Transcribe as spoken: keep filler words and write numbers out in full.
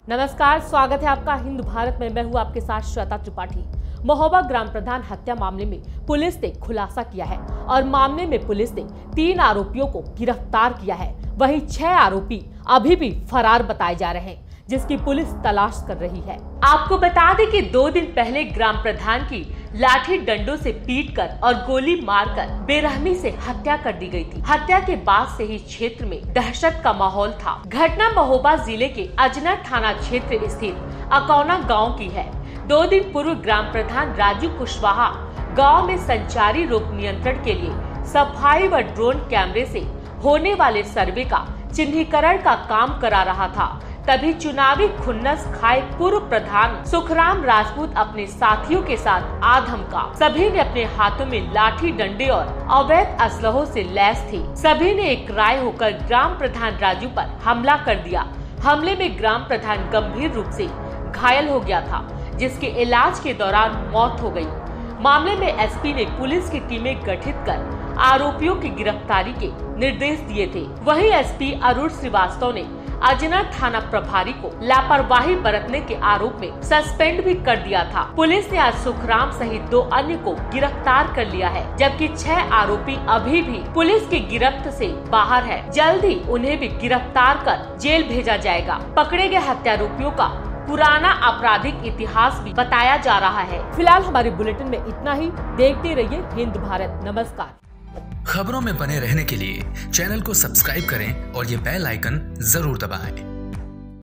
नमस्कार, स्वागत है आपका हिंद भारत में। मैं हूं आपके साथ श्वेता त्रिपाठी। महोबा ग्राम प्रधान हत्या मामले में पुलिस ने खुलासा किया है और मामले में पुलिस ने तीन आरोपियों को गिरफ्तार किया है। वहीं छह आरोपी अभी भी फरार बताए जा रहे हैं, जिसकी पुलिस तलाश कर रही है। आपको बता दें कि दो दिन पहले ग्राम प्रधान की लाठी डंडों से पीटकर और गोली मारकर बेरहमी से हत्या कर दी गई थी। हत्या के बाद से ही क्षेत्र में दहशत का माहौल था। घटना महोबा जिले के अजनर थाना क्षेत्र स्थित अकौना गांव की है। दो दिन पूर्व ग्राम प्रधान राजू कुशवाहा गांव में संचारी रोग नियंत्रण के लिए सफाई व ड्रोन कैमरे से होने वाले सर्वे का चिन्हीकरण का काम करा रहा था। तभी चुनावी खुन्नस खाए पूर्व प्रधान सुखराम राजपूत अपने साथियों के साथ आ धमका। सभी ने अपने हाथों में लाठी डंडे और अवैध असलहों से लैस थे। सभी ने एक राय होकर ग्राम प्रधान राजू पर हमला कर दिया। हमले में ग्राम प्रधान गंभीर रूप से घायल हो गया था, जिसके इलाज के दौरान मौत हो गई। मामले में एसपी ने पुलिस की टीमें गठित कर आरोपियों की गिरफ्तारी के निर्देश दिए थे। वहीं एसपी अरुण श्रीवास्तव ने अजनर थाना प्रभारी को लापरवाही बरतने के आरोप में सस्पेंड भी कर दिया था। पुलिस ने आज सुखराम सहित दो अन्य को गिरफ्तार कर लिया है, जबकि छह आरोपी अभी भी पुलिस की गिरफ्त से बाहर है। जल्द ही उन्हें भी गिरफ्तार कर जेल भेजा जाएगा। पकड़े गए हत्यारोपियों का पुराना आपराधिक इतिहास भी बताया जा रहा है। फिलहाल हमारे बुलेटिन में इतना ही। देखते रहिए हिंद भारत। नमस्कार। खबरों में बने रहने के लिए चैनल को सब्सक्राइब करें और ये बेल आइकन जरूर दबाएं।